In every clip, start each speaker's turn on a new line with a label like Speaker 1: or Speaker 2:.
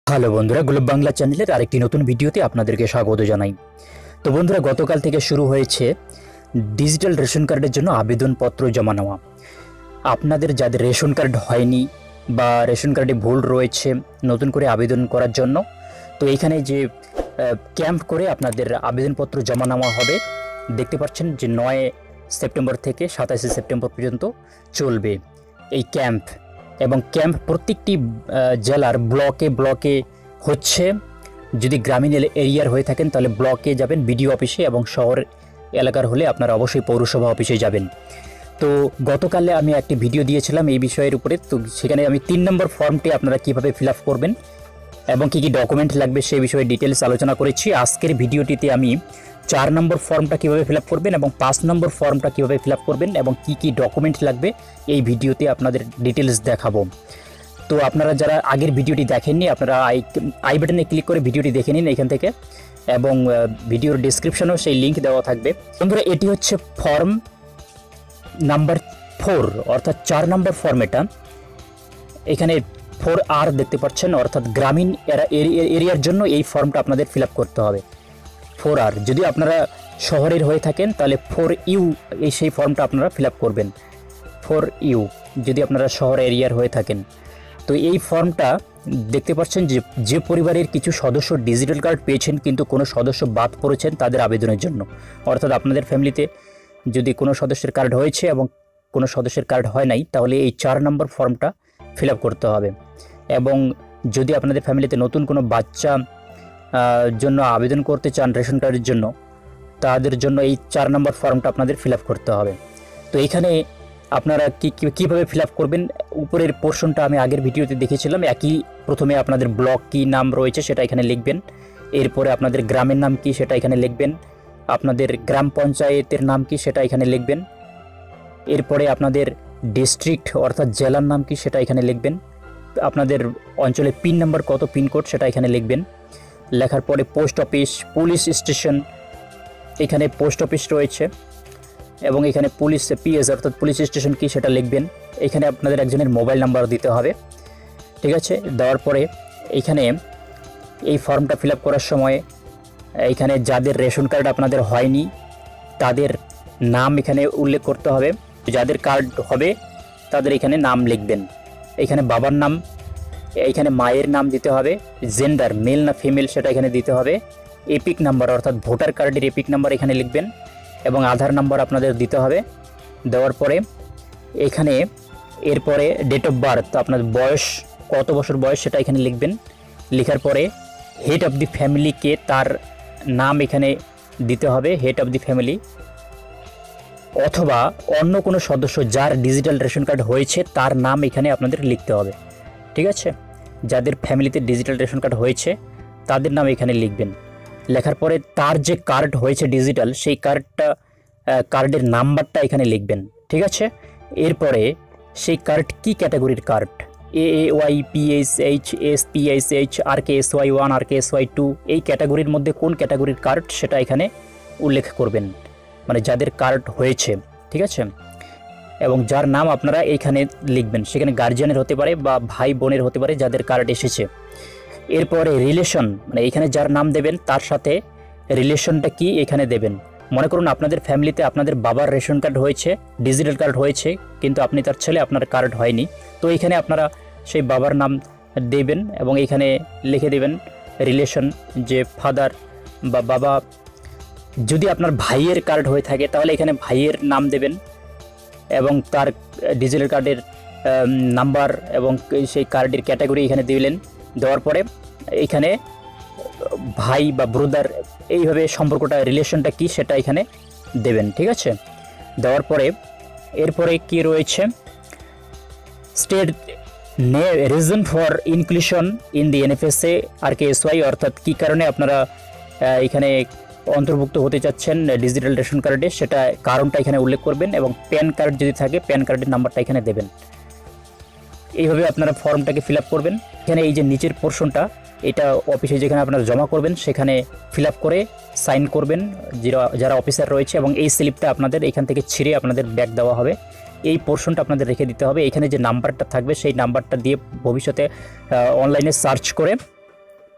Speaker 1: Hello বন্ধুরা, globe Bangla চ্যানেলের আরেকটি নতুন ভিডিওতে আপনাদেরকে স্বাগত জানাই। তো বন্ধুরা, গতকাল থেকে শুরু হয়েছে ডিজিটাল রেশন কার্ডের জন্য আবেদনপত্র জমা নেওয়া। আপনাদের যাদের রেশন কার্ড হয়নি বা রেশন কার্ডে ভুল রয়েছে নতুন করে আবেদন করার জন্য, তো এইখানে যে ক্যাম্প করে আপনাদের আবেদনপত্র জমা নেওয়া হবে। দেখতে পাচ্ছেন যে 9 সেপ্টেম্বর থেকে 27 সেপ্টেম্বর পর্যন্ত চলবে এই ক্যাম্প। এবং ক্যাম্প প্রত্যেকটি জেলার ব্লকে ব্লকে হচ্ছে। যদি গ্রামীণ এরিয়ার হয়ে থাকেন তাহলে ব্লকে যাবেন বিডিও অফিসে, এবং শহর এলাকার হলে আপনারা অবশ্যই পৌরসভা অফিসে যাবেন। তো গতকালে আমি একটি ভিডিও দিয়েছিলাম এই বিষয়ের উপরে। তো সেখানে আমি 3 নম্বর ফর্মটি আপনারা কীভাবে ফিল আপ করবেন এবং কী কী ডকুমেন্ট লাগবে সেই বিষয়ে ডিটেলস আলোচনা করেছি। আজকের ভিডিওটিতে আমি 4 নম্বর ফর্মটা কীভাবে ফিল আপ করবেন এবং 5 নম্বর ফর্মটা কীভাবে ফিল আপ করবেন এবং কী কী ডকুমেন্ট লাগবে এই ভিডিওতে আপনাদের ডিটেলস দেখাবো। তো আপনারা যারা আগের ভিডিওটি দেখেননি, আপনারা আই বাটনে ক্লিক করে ভিডিওটি দেখে নিন এখান থেকে, এবং ভিডিওর ডিসক্রিপশনেও সেই লিঙ্ক দেওয়া থাকবে। বন্ধুরা, এটি হচ্ছে ফর্ম নাম্বার 4, অর্থাৎ 4 নম্বর ফর্ম। এটা এখানে 4R দেখতে পাচ্ছেন, অর্থাৎ গ্রামীণ এরিয়ার জন্য এই ফর্মটা আপনাদের ফিল আপ করতে হবে। 4R যদি আপনারা শহরের হয়ে থাকেন তাহলে 4U এই সেই ফর্মটা আপনারা ফিল আপ করবেন। 4U যদি আপনারা শহর এরিয়ার হয়ে থাকেন। তো এই ফর্মটা দেখতে পাচ্ছেন যে পরিবারের কিছু সদস্য ডিজিটাল কার্ড পেয়েছেন কিন্তু কোনো সদস্য বাদ পড়েছেন তাদের আবেদনের জন্য। অর্থাৎ আপনাদের ফ্যামিলিতে যদি কোনো সদস্যের কার্ড হয়েছে এবং কোনো সদস্যের কার্ড হয় নাই, তাহলে এই 4 নম্বর ফর্মটা ফিল আপ করতে হবে। এবং যদি আপনাদের ফ্যামিলিতে নতুন কোনো বাচ্চা জন্য আবেদন করতে চান রেশন কার্ডের জন্য, তাদের জন্য এই 4 নম্বর ফর্মটা আপনাদের ফিল আপ করতে হবে। তো এখানে আপনারা কীভাবে ফিল আপ করবেন, উপরের পোর্শনটা আমি আগের ভিডিওতে দেখেছিলাম। প্রথমে আপনাদের ব্লক কী নাম রয়েছে সেটা এখানে লিখবেন। এরপরে আপনাদের গ্রামের নাম কি সেটা এখানে লিখবেন। আপনাদের গ্রাম পঞ্চায়েতের নাম কি সেটা এখানে লিখবেন। এরপরে আপনাদের ডিস্ট্রিক্ট অর্থাৎ জেলার নাম কি সেটা এখানে লিখবেন। আপনাদের অঞ্চলে পিন নাম্বার কত, পিনকোড সেটা এখানে লিখবেন। লেখার পরে পোস্ট অফিস, পুলিশ স্টেশন, এখানে পোস্ট অফিস রয়েছে এবং এখানে পুলিশ পিএস অর্থাৎ পুলিশ স্টেশন কি সেটা লিখবেন। এখানে আপনাদের একজনের মোবাইল নাম্বার দিতে হবে, ঠিক আছে। দেওয়ার পরে এইখানে এই ফর্মটা ফিল আপ করার সময় এইখানে যাদের রেশন কার্ড আপনাদের হয়নি তাদের নাম এখানে উল্লেখ করতে হবে। যাদের কার্ড হবে তাদের এখানে নাম লিখবেন। এখানে বাবার নাম, এইখানে মায়ের নাম দিতে হবে, জেন্ডার মেল না ফিমেল সেটা এখানে দিতে হবে। এপিক নাম্বার অর্থাৎ ভোটার কার্ডের এপিক নাম্বার এখানে লিখবেন এবং আধার নাম্বার আপনাদের দিতে হবে। দেওয়ার পরে এখানে এরপরে ডেট অফ বার্থ, আপনার বয়স কত বছর বয়স সেটা এখানে লিখবেন। লেখার পরে হেড অফ দি ফ্যামিলিকে তার নাম এখানে দিতে হবে, হেড অফ দি ফ্যামিলি, অথবা অন্য কোনো সদস্য যার ডিজিটাল রেশন কার্ড হয়েছে তার নাম এখানে আপনাদের লিখতে হবে, ঠিক আছে। যাদের ফ্যামিলিতে ডিজিটাল রেশন কার্ড হয়েছে তাদের নাম এখানে লিখবেন। লেখার পরে তার যে কার্ড হয়েছে ডিজিটাল সেই কার্ডের নাম্বারটা এখানে লিখবেন, ঠিক আছে। এরপরে সেই কার্ড কি ক্যাটাগরির card, AAY, PSH, SPSH, RKSY1, RKSY2, এই ক্যাটাগরির মধ্যে কোন ক্যাটাগরির কার্ড সেটা এখানে উল্লেখ করবেন, মানে যাদের কার্ড হয়েছে, ঠিক আছে। এবং যার নাম আপনারা এইখানে লিখবেন, সেখানে গার্জিয়ানের হতে পারে বা ভাই বোনের হতে পারে যাদের কার্ড এসেছে। এরপরে রিলেশন, মানে এখানে যার নাম দেবেন তার সাথে রিলেশনটা কি এখানে দেবেন। মনে করুন আপনাদের ফ্যামিলিতে আপনাদের বাবার রেশন কার্ড হয়েছে, ডিজিটাল কার্ড হয়েছে, কিন্তু আপনি তার ছেলে, আপনার কার্ড হয়নি। তো এখানে আপনারা সেই বাবার নাম দেবেন এবং এখানে লিখে দেবেন রিলেশন, যে ফাদার বা বাবা। যদি আপনার ভাইয়ের কার্ড হয়ে থাকে তাহলে এখানে ভাইয়ের নাম দেবেন এবং তার ডিজিটাল কার্ডের নাম্বার এবং সেই কার্ডের ক্যাটাগরি এখানে দিলেন। দেওয়ার পরে এখানে ভাই বা ব্রাদার এইভাবে সম্পর্কটা, রিলেশনটা কি সেটা এখানে দেবেন, ঠিক আছে। দেওয়ার পরে এরপরে কি রয়েছে, state reason for inclusion in the NFSA RKSY, অর্থাৎ কী কারণে আপনারা এখানে অন্তর্ভুক্ত হতে চাচ্ছেন ডিজিটাল রেশন কার্ডে সেটা কারণটা এখানে উল্লেখ করবেন এবং প্যান কার্ড যদি থাকে প্যান কার্ডের নাম্বারটা এখানে দেবেন। এইভাবে আপনারা ফর্মটাকে ফিল আপ করবেন। এখানে এই যে নিচের পোর্শনটা, এটা অফিসে যেখানে আপনারা জমা করবেন সেখানে ফিল আপ করে সাইন করবেন যারা অফিসার রয়েছে, এবং এই স্লিপটা আপনাদের এখান থেকে ছিঁড়ে আপনাদের ব্যাক দেওয়া হবে। এই পোর্শনটা আপনাদের রেখে দিতে হবে। এখানে যে নাম্বারটা থাকবে সেই নাম্বারটা দিয়ে ভবিষ্যতে অনলাইনে সার্চ করে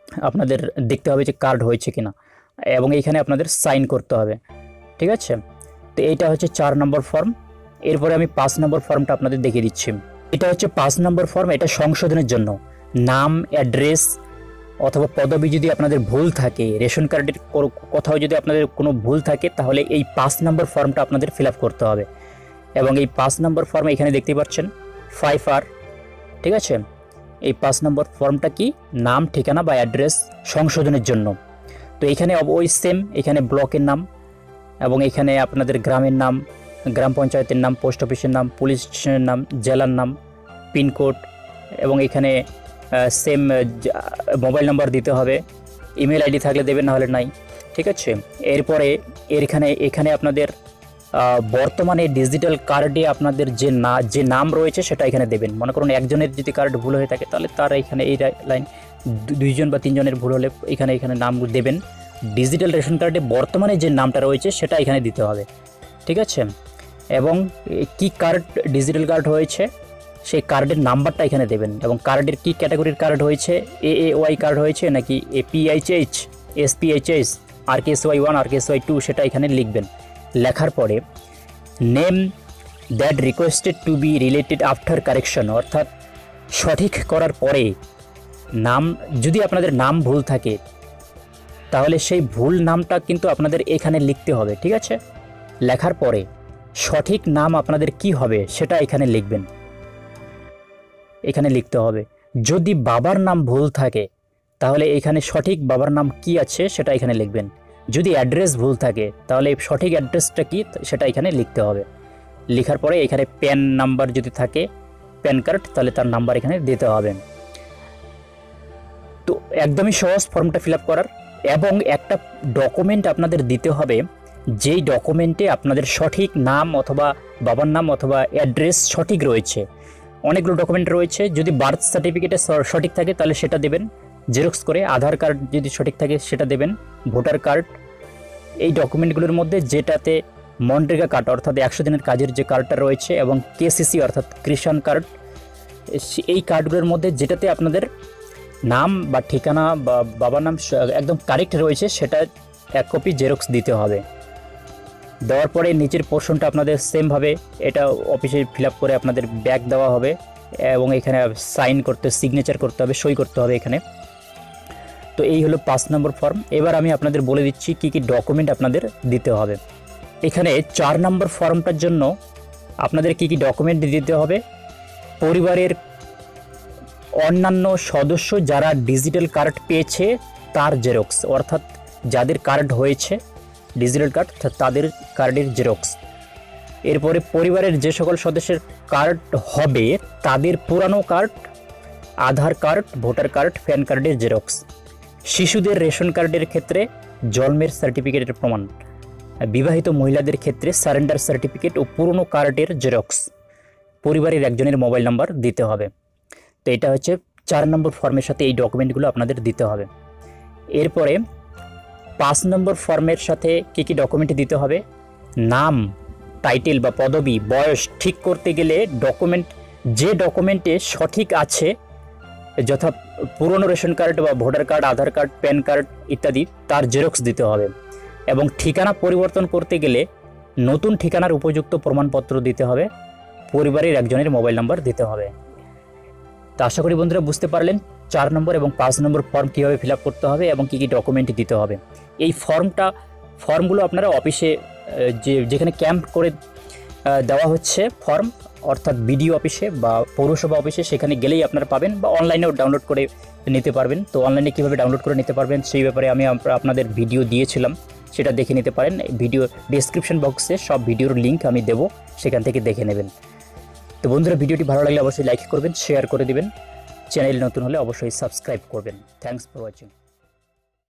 Speaker 1: আপনাদের দেখতে হবে যে কার্ড হয়েছে কিনা, এবং এইখানে আপনাদের সাইন করতে হবে। ঠিক আছে, তো এইটা হচ্ছে 4 নম্বর ফর্ম। এরপরে আমি 5 নম্বর ফর্মটা আপনাদের দেখিয়ে দিচ্ছি। এটা হচ্ছে 5 নম্বর ফর্ম। এটা সংশোধনের জন্য নাম, অ্যাড্রেস অথবা পদবি যদি আপনাদের ভুল থাকে, রেশন কার্ডের কোথাও যদি আপনাদের কোনো ভুল থাকে, তাহলে এই 5 নম্বর ফর্মটা আপনাদের ফিল আপ করতে হবে। এবং এই 5 নম্বর ফর্মে এখানে দেখতে পাচ্ছেন 5R। ঠিক আছে, এই 5 নম্বর ফর্মটা কি, নাম, ঠিকানা বা অ্যাড্রেস সংশোধনের জন্য। তো এখানে ওই সেম, এখানে ব্লকের নাম এবং এখানে আপনাদের গ্রামের নাম, গ্রাম পঞ্চায়েতের নাম, পোস্ট অফিসের নাম, পুলিশ স্টেশনের নাম, জেলার নাম, পিনকোড, এবং এখানে সেম মোবাইল নাম্বার দিতে হবে। ইমেল আইডি থাকলে দেবেন, না হলে নাই। ঠিক আছে, এরপরে এখানে আপনাদের বর্তমানে ডিজিটাল কার্ডে আপনাদের যে নাম রয়েছে সেটা এখানে দেবেন। মনে করুন একজনের যদি কার্ড ভুল হয়ে থাকে, তাহলে তারা এখানে এই লাইন, 2 জন বা 3 জনের ভুল হলে এখানে নাম দেবেন। ডিজিটাল রেশন কার্ডে বর্তমানে যে নামটা রয়েছে সেটা এখানে দিতে হবে। ঠিক আছে, এবং কি কার্ড ডিজিটাল কার্ড হয়েছে সেই কার্ডের নাম্বারটা এখানে দেবেন, এবং কার্ডের কি ক্যাটাগরির কার্ড হয়েছে, AAY কার্ড হয়েছে নাকি APHH, SPHH, RKSY 1, RKSY 2, সেটা এখানে লিখবেন। লেখার পরে name that requested to be related after correction, অর্থাৎ সঠিক করার পরে নাম, যদি আপনাদের নাম ভুল থাকে তাহলে সেই ভুল নামটা কিন্তু আপনাদের এখানে লিখতে হবে। ঠিক আছে, লেখার পরে সঠিক নাম আপনাদের কি হবে সেটা এখানে লিখবেন, এখানে লিখতে হবে। যদি বাবার নাম ভুল থাকে তাহলে এখানে সঠিক বাবার নাম কি আছে সেটা এখানে লিখবেন। যদি অ্যাড্রেস ভুল থাকে তাহলে সঠিক অ্যাড্রেসটা কি সেটা এখানে লিখতে হবে। লেখার পরে এখানে প্যান নাম্বার যদি থাকে, প্যান কার্ড, তাহলে তার নাম্বার এখানে দিতে হবে। তো একদমই সহজ ফর্মটা ফিল আপ করার। এবং একটা ডকুমেন্ট আপনাদের দিতে হবে, যেই ডকুমেন্টে আপনাদের সঠিক নাম অথবা বাবার নাম অথবা অ্যাড্রেস সঠিক রয়েছে। অনেকগুলো ডকুমেন্ট রয়েছে, যদি বার্থ সার্টিফিকেটে সঠিক থাকে তাহলে সেটা দেবেন জেরক্স করে, আধার কার্ড যদি সঠিক থাকে সেটা দেবেন, ভোটার কার্ড। এই ডকুমেন্টগুলোর মধ্যে যেটাতে মনরেগা কার্ড অর্থাৎ 100 দিনের কাজের যে কার্ডটা রয়েছে, এবং KCC অর্থাৎ কৃষাণ কার্ড, এই কার্ডগুলোর মধ্যে যেটাতে আপনাদের নাম বা ঠিকানা বা বাবার নাম একদম কারেক্ট রয়েছে সেটা 1 কপি জেরক্স দিতে হবে। দেওয়ার পরে নিচের পোর্শনটা আপনাদের সেমভাবে এটা অফিসে ফিল আপ করে আপনাদের ব্যাক দেওয়া হবে, এবং এখানে সাইন করতে, সিগনেচার করতে হবে, সই করতে হবে এখানে। তো এই হলো 5 নম্বর ফর্ম। এবার আমি আপনাদের বলে দিচ্ছি কি কি ডকুমেন্ট আপনাদের দিতে হবে। এখানে 4 নম্বর ফর্মটার জন্য আপনাদের কি কি ডকুমেন্ট দিতে হবে। পরিবারের অন্যান্য সদস্য যারা ডিজিটাল কার্ড পেয়েছে তার জেরক্স, অর্থাৎ যাদের কার্ড হয়েছে ডিজিটাল কার্ড তাদের কার্ডের জেরক্স। এরপরে পরিবারের যে সকল সদস্যের কার্ড হবে তাদের পুরানো card, Aadhaar card, voter card, PAN কার্ডের জেরক্স। শিশুদের রেশন কার্ডের ক্ষেত্রে জন্মের সার্টিফিকেটের প্রমাণ। বিবাহিত মহিলাদের ক্ষেত্রে সারেন্ডার সার্টিফিকেট ও পুরনো কার্ডের জেরক্স। পরিবারের একজনের মোবাইল নাম্বার দিতে হবে। তো এটা হচ্ছে 4 নম্বর ফর্মের সাথে এই ডকুমেন্টগুলো আপনাদের দিতে হবে। এরপরে 5 নম্বর ফর্মের সাথে কী কী ডকুমেন্ট দিতে হবে। নাম, টাইটেল বা পদবি, বয়স ঠিক করতে গেলে যে ডকুমেন্টে সঠিক আছে, যথা পুরনো রেশন কার্ড বা voter card, Aadhaar card, PAN card ইত্যাদি, তার জেরক্স দিতে হবে। এবং ঠিকানা পরিবর্তন করতে গেলে নতুন ঠিকানার উপযুক্ত প্রমাণপত্র দিতে হবে। পরিবারের একজনের মোবাইল নাম্বার দিতে হবে। তো আশা করি বন্ধুরা বুঝতে পারলেন 4 নম্বর এবং 5 নম্বর ফর্ম কীভাবে ফিল আপ করতে হবে এবং কী কী ডকুমেন্ট দিতে হবে। এই ফর্মগুলো আপনারা অফিসে যেখানে ক্যাম্প করে দেওয়া হচ্ছে ফর্ম, অর্থাৎ বিডিও অফিসে বা পৌরসভা অফিসে, সেখানে গেলেই আপনারা পাবেন, বা অনলাইনেও ডাউনলোড করে নিতে পারবেন। তো অনলাইনে কীভাবে ডাউনলোড করে নিতে পারবেন সেই ব্যাপারে আমি আপনাদের ভিডিও দিয়েছিলাম, সেটা দেখে নিতে পারেন। ভিডিও ডেসক্রিপশন বক্সে সব ভিডিওর লিঙ্ক আমি দেবো, সেখান থেকে দেখে নেবেন। তো বন্ধুরা ভিডিওটি ভালো লাগলে অবশ্যই লাইক করবেন, শেয়ার করে দিবেন। চ্যানেল নতুন হলে অবশ্যই সাবস্ক্রাইব করবেন। Thanks for watching.